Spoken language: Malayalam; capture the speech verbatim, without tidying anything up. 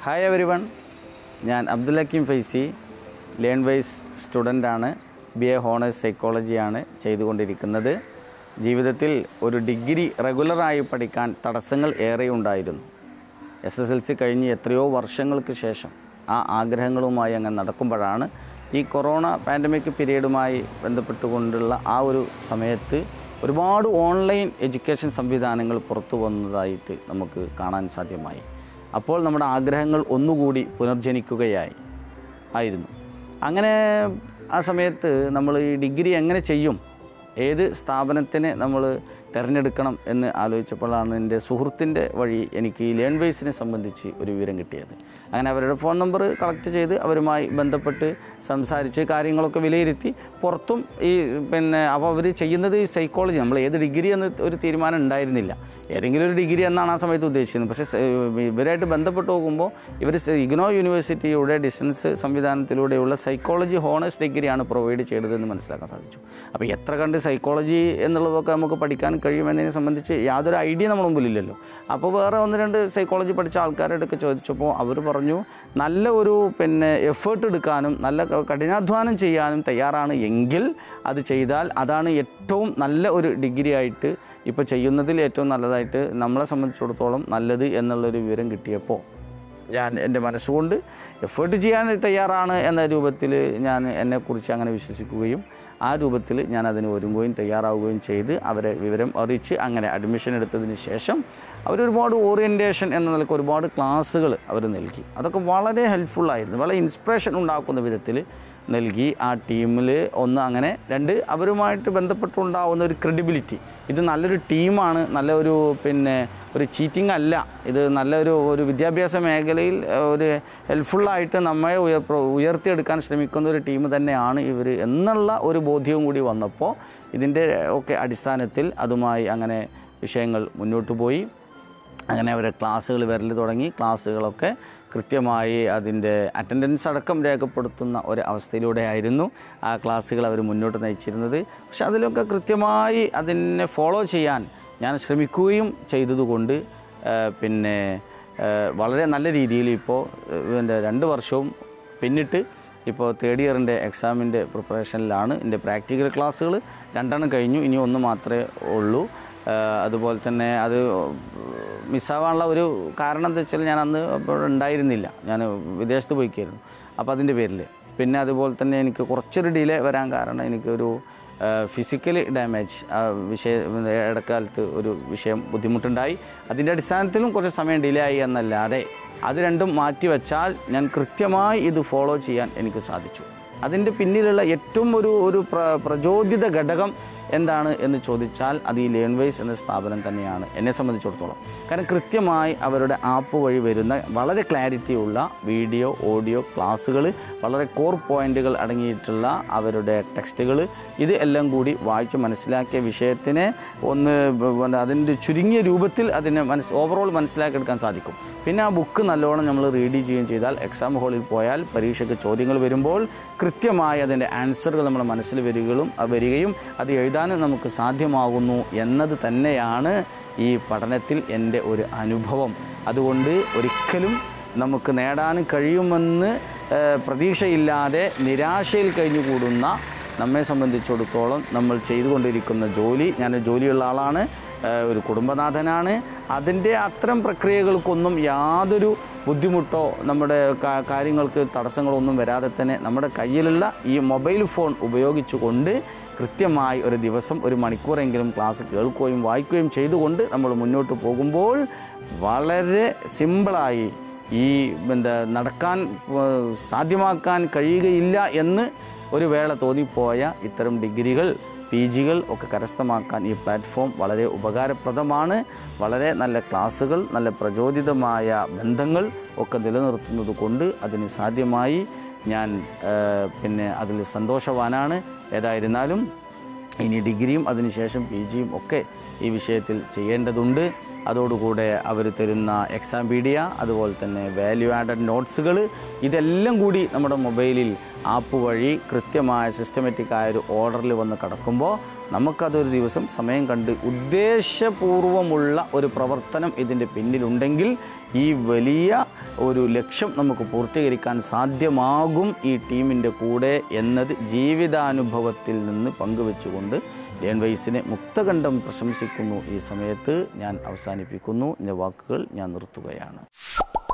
ഹായ് എവരി വൺ, ഞാൻ അബ്ദുൽ ഹക്കീം ഫൈസി, ലേൺ വൈസ് സ്റ്റുഡൻ്റാണ്. ബി എ ഹോണേഴ്സ് സൈക്കോളജിയാണ് ചെയ്തുകൊണ്ടിരിക്കുന്നത്. ജീവിതത്തിൽ ഒരു ഡിഗ്രി റെഗുലറായി പഠിക്കാൻ തടസ്സങ്ങൾ ഏറെ ഉണ്ടായിരുന്നു. എസ് എസ് എൽ സി കഴിഞ്ഞ് എത്രയോ വർഷങ്ങൾക്ക് ശേഷം ആ ആഗ്രഹങ്ങളുമായി അങ്ങനെ നടക്കുമ്പോഴാണ് ഈ കൊറോണ പാൻഡമിക് പീരീഡുമായി ബന്ധപ്പെട്ടുകൊണ്ടുള്ള ആ ഒരു സമയത്ത് ഒരുപാട് ഓൺലൈൻ എഡ്യൂക്കേഷൻ സംവിധാനങ്ങൾ പുറത്തു വന്നതായിട്ട് നമുക്ക് കാണാൻ സാധ്യമായി. അപ്പോൾ നമ്മുടെ ആഗ്രഹങ്ങൾ ഒന്നുകൂടി പുനർജനിക്കുകയായി ആയിരുന്നു. അങ്ങനെ ആ സമയത്ത് നമ്മൾ ഈ ഡിഗ്രി എങ്ങനെ ചെയ്യും, ഏത് സ്ഥാപനത്തിനെ നമ്മൾ തിരഞ്ഞെടുക്കണം എന്ന് ആലോചിച്ചപ്പോഴാണ് എൻ്റെ സുഹൃത്തിൻ്റെ വഴി എനിക്ക് ഈ ലേൺ വൈസിനെ സംബന്ധിച്ച് ഒരു വിവരം കിട്ടിയത്. അങ്ങനെ അവരുടെ ഫോൺ നമ്പർ കളക്ട് ചെയ്ത് അവരുമായി ബന്ധപ്പെട്ട് സംസാരിച്ച് കാര്യങ്ങളൊക്കെ വിലയിരുത്തി പുറത്തും ഈ പിന്നെ അപ്പോൾ അവർ ചെയ്യുന്നത് ഈ സൈക്കോളജി, നമ്മൾ ഏത് ഡിഗ്രി എന്ന് ഒരു തീരുമാനം ഉണ്ടായിരുന്നില്ല. ഏതെങ്കിലും ഒരു ഡിഗ്രി എന്നാണ് ആ സമയത്ത് ഉദ്ദേശിക്കുന്നത്. പക്ഷേ ഇവരായിട്ട് ബന്ധപ്പെട്ട് നോക്കുമ്പോൾ ഇവർ ഇഗ്നോ യൂണിവേഴ്സിറ്റിയുടെ ഡിസ്റ്റൻസ് സംവിധാനത്തിലൂടെയുള്ള സൈക്കോളജി ഹോണേഴ്സ് ഡിഗ്രിയാണ് പ്രൊവൈഡ് ചെയ്തതെന്ന് മനസ്സിലാക്കാൻ സാധിച്ചു. അപ്പോൾ എത്ര കണ്ട് സൈക്കോളജി എന്നുള്ളതൊക്കെ നമുക്ക് പഠിക്കാൻ കഴിയുമെന്നതിനെ സംബന്ധിച്ച് യാതൊരു ഐഡിയ നമ്മുടെ മുമ്പിലില്ലല്ലോ. അപ്പോൾ വേറെ ഒന്ന് രണ്ട് സൈക്കോളജി പഠിച്ച ആൾക്കാരോടൊക്കെ ചോദിച്ചപ്പോൾ അവർ പറഞ്ഞു നല്ല ഒരു പിന്നെ എഫേർട്ട് എടുക്കാനും നല്ല കഠിനാധ്വാനം ചെയ്യാനും തയ്യാറാണ് എങ്കിൽ അത് ചെയ്താൽ അതാണ് ഏറ്റവും നല്ല ഒരു ഡിഗ്രി ആയിട്ട് ഇപ്പോൾ ചെയ്യുന്നതിൽ ഏറ്റവും നല്ലതായിട്ട് നമ്മളെ സംബന്ധിച്ചിടത്തോളം നല്ലത് എന്നുള്ളൊരു വിവരം കിട്ടിയപ്പോൾ ഞാൻ എൻ്റെ മനസ്സുകൊണ്ട് എഫേർട്ട് ചെയ്യാൻ തയ്യാറാണ് എന്ന രൂപത്തിൽ ഞാൻ എന്നെക്കുറിച്ച് അങ്ങനെ വിശ്വസിക്കുകയും ആ രൂപത്തിൽ ഞാൻ അതിന് ഒരുങ്ങുകയും തയ്യാറാവുകയും ചെയ്ത് അവരെ വിവരം അറിയിച്ച് അങ്ങനെ അഡ്മിഷൻ എടുത്തതിന് ശേഷം അവരൊരുപാട് ഓറിയൻറ്റേഷൻ എന്ന നിലയ്ക്ക് ഒരുപാട് ക്ലാസ്സുകൾ അവർ നൽകി. അതൊക്കെ വളരെ ഹെൽപ്ഫുള്ളായിരുന്നു, വളരെ ഇൻസ്പിറേഷൻ ഉണ്ടാക്കുന്ന വിധത്തിൽ നൽകി. ആ ടീമിൽ ഒന്ന് അങ്ങനെ രണ്ട് അവരുമായിട്ട് ബന്ധപ്പെട്ടുണ്ടാവുന്ന ഒരു ക്രെഡിബിലിറ്റി, ഇത് നല്ലൊരു ടീമാണ്, നല്ലൊരു പിന്നെ ഒരു ചീറ്റിംഗ് അല്ല, ഇത് നല്ലൊരു ഒരു വിദ്യാഭ്യാസ മേഖലയിൽ ഒരു ഹെൽപ്ഫുള്ളായിട്ട് നമ്മെ ഉയർ ഉയർത്തിയെടുക്കാൻ ശ്രമിക്കുന്ന ഒരു ടീം തന്നെയാണ് ഇവർ എന്നുള്ള ഒരു ബോധ്യവും കൂടി വന്നപ്പോൾ ഇതിൻ്റെ ഒക്കെ അടിസ്ഥാനത്തിൽ അതുമായി അങ്ങനെ വിഷയങ്ങൾ മുന്നോട്ട് പോയി. അങ്ങനെ അവരെ ക്ലാസ്സുകൾ വരൽ തുടങ്ങി. ക്ലാസ്സുകളൊക്കെ കൃത്യമായി അതിൻ്റെ അറ്റൻഡൻസ് അടക്കം രേഖപ്പെടുത്തുന്ന ഒരു അവസ്ഥയിലൂടെ ആയിരുന്നു ആ ക്ലാസ്സുകൾ അവർ മുന്നോട്ട് നയിച്ചിരുന്നത്. പക്ഷെ അതിലൊക്കെ കൃത്യമായി അതിനെ ഫോളോ ചെയ്യാൻ ഞാൻ ശ്രമിക്കുകയും ചെയ്തതുകൊണ്ട് പിന്നെ വളരെ നല്ല രീതിയിൽ ഇപ്പോൾ എൻ്റെ രണ്ട് വർഷവും പിന്നിട്ട് ഇപ്പോൾ തേർഡ് ഇയറിൻ്റെ എക്സാമിൻ്റെ പ്രിപ്പറേഷനിലാണ്. എൻ്റെ പ്രാക്ടിക്കൽ ക്ലാസ്സുകൾ രണ്ടെണ്ണം കഴിഞ്ഞു, ഇനി ഒന്ന് മാത്രമേ ഉള്ളൂ. അതുപോലെ തന്നെ അത് മിസ്സാവാനുള്ള ഒരു കാരണം എന്താ വെച്ചാൽ ഞാൻ അന്ന് അപ്പോൾ ഉണ്ടായിരുന്നില്ല, ഞാൻ വിദേശത്ത് പോയിക്കായിരുന്നു. അപ്പോൾ അതിൻ്റെ പേരിൽ പിന്നെ അതുപോലെ തന്നെ എനിക്ക് കുറച്ചൊരു ഡിലേ വരാൻ കാരണം എനിക്കൊരു ഫിസിക്കലി ഡാമേജ് വിഷയ ഇടക്കാലത്ത് ഒരു വിഷയം ബുദ്ധിമുട്ടുണ്ടായി. അതിൻ്റെ അടിസ്ഥാനത്തിലും കുറച്ച് സമയം ഡിലേ ആയി എന്നല്ലാതെ അത് രണ്ടും മാറ്റി വെച്ചാൽ ഞാൻ കൃത്യമായി ഇത് ഫോളോ ചെയ്യാൻ എനിക്ക് സാധിച്ചു. അതിൻ്റെ പിന്നിലുള്ള ഏറ്റവും ഒരു ഒരു പ്ര പ്രചോദിത ഘടകം എന്താണ് എന്ന് ചോദിച്ചാൽ അത് ഈ ലേൺ വൈസ് എന്ന സ്ഥാപനം തന്നെയാണ് എന്നെ സംബന്ധിച്ചിടത്തോളം. കാരണം കൃത്യമായി അവരുടെ ആപ്പ് വഴി വരുന്ന വളരെ ക്ലാരിറ്റിയുള്ള വീഡിയോ ഓഡിയോ ക്ലാസ്സുകൾ, വളരെ കോർ പോയിൻ്റുകൾ അടങ്ങിയിട്ടുള്ള അവരുടെ ടെക്സ്റ്റുകൾ, ഇത് എല്ലാം കൂടി വായിച്ച് മനസ്സിലാക്കിയ വിഷയത്തിനെ ഒന്ന് അതിൻ്റെ ചുരുങ്ങിയ രൂപത്തിൽ അതിനെ മനസ്സ് ഓവറോൾ മനസ്സിലാക്കിയെടുക്കാൻ സാധിക്കും. പിന്നെ ആ ബുക്ക് നല്ലോണം നമ്മൾ റീഡ് ചെയ്യുകയും ചെയ്താൽ എക്സാം ഹാളിൽ പോയാൽ പരീക്ഷയ്ക്ക് ചോദ്യങ്ങൾ വരുമ്പോൾ കൃത്യമായി അതിൻ്റെ ആൻസറുകൾ നമ്മുടെ മനസ്സിൽ വരികയും വരികയും അത് എഴുതാനും നമുക്ക് സാധ്യമാകുന്നു എന്നത് തന്നെയാണ് ഈ പഠനത്തിൽ എൻ്റെ ഒരു അനുഭവം. അതുകൊണ്ട് ഒരിക്കലും നമുക്ക് നേടാൻ കഴിയുമെന്ന് പ്രതീക്ഷയില്ലാതെ നിരാശയിൽ കഴിഞ്ഞുകൂടുന്ന നമ്മെ സംബന്ധിച്ചിടത്തോളം നമ്മൾ ചെയ്തുകൊണ്ടിരിക്കുന്ന ജോലി, ഞാനൊരു ജോലിയുള്ള ആളാണ്, ഒരു കുടുംബനാഥനാണ്, അതിൻ്റെ അത്തരം പ്രക്രിയകൾക്കൊന്നും യാതൊരു ബുദ്ധിമുട്ടോ നമ്മുടെ കാര്യങ്ങൾക്ക് തടസ്സങ്ങളൊന്നും വരാതെ തന്നെ നമ്മുടെ കയ്യിലുള്ള ഈ മൊബൈൽ ഫോൺ ഉപയോഗിച്ചുകൊണ്ട് കൃത്യമായി ഒരു ദിവസം ഒരു മണിക്കൂറെങ്കിലും ക്ലാസ് കേൾക്കുകയും വായിക്കുകയും ചെയ്തുകൊണ്ട് നമ്മൾ മുന്നോട്ട് പോകുമ്പോൾ വളരെ സിമ്പിളായി ഈ എന്താ നടക്കാൻ സാധ്യമാക്കാൻ കഴിയുകയില്ല എന്ന് ഒരു വേള തോന്നിപ്പോയ ഇത്തരം ഡിഗ്രികൾ പി ജികൾ ഒക്കെ കരസ്ഥമാക്കാൻ ഈ പ്ലാറ്റ്ഫോം വളരെ ഉപകാരപ്രദമാണ്. വളരെ നല്ല ക്ലാസ്സുകൾ, നല്ല പ്രചോദിതമായ ബന്ധങ്ങൾ ഒക്കെ നിലനിർത്തുന്നത് കൊണ്ട് അതിന് സാധ്യമായി ഞാൻ പിന്നെ അതിൽ സന്തോഷവാനാണ്. ഏതായിരുന്നാലും ഇനി ഡിഗ്രിയും അതിനുശേഷം പി ജിയും ഒക്കെ ഈ വിഷയത്തിൽ ചെയ്യേണ്ടതുണ്ട്. അതോടുകൂടെ അവർ തരുന്ന എക്സാം പീഡിയ, അതുപോലെ തന്നെ വാല്യൂ ആഡഡ് നോട്ട്സുകൾ, ഇതെല്ലാം കൂടി നമ്മുടെ മൊബൈലിൽ ആപ്പ് വഴി കൃത്യമായ സിസ്റ്റമാറ്റിക്കായ ഒരു ഓർഡറിൽ വന്ന് കിടക്കുമ്പോൾ നമുക്കതൊരു ദിവസം സമയം കണ്ട് ഉദ്ദേശപൂർവമുള്ള ഒരു പ്രവർത്തനം ഇതിൻ്റെ പിന്നിലുണ്ടെങ്കിൽ ഈ വലിയ ഒരു ലക്ഷ്യം നമുക്ക് പൂർത്തീകരിക്കാൻ സാധ്യമാകും ഈ ടീമിൻ്റെ കൂടെ എന്നത് ജീവിതാനുഭവത്തിൽ നിന്ന് പങ്കുവെച്ചുകൊണ്ട് ലേൺവൈസിനെ മുക്തകണ്ഠം പ്രശംസിക്കുന്നു. ഈ സമയത്ത് ഞാൻ അവസാനിപ്പിക്കുന്നു. എൻ്റെ വാക്കുകൾ ഞാൻ നിർത്തുകയാണ്.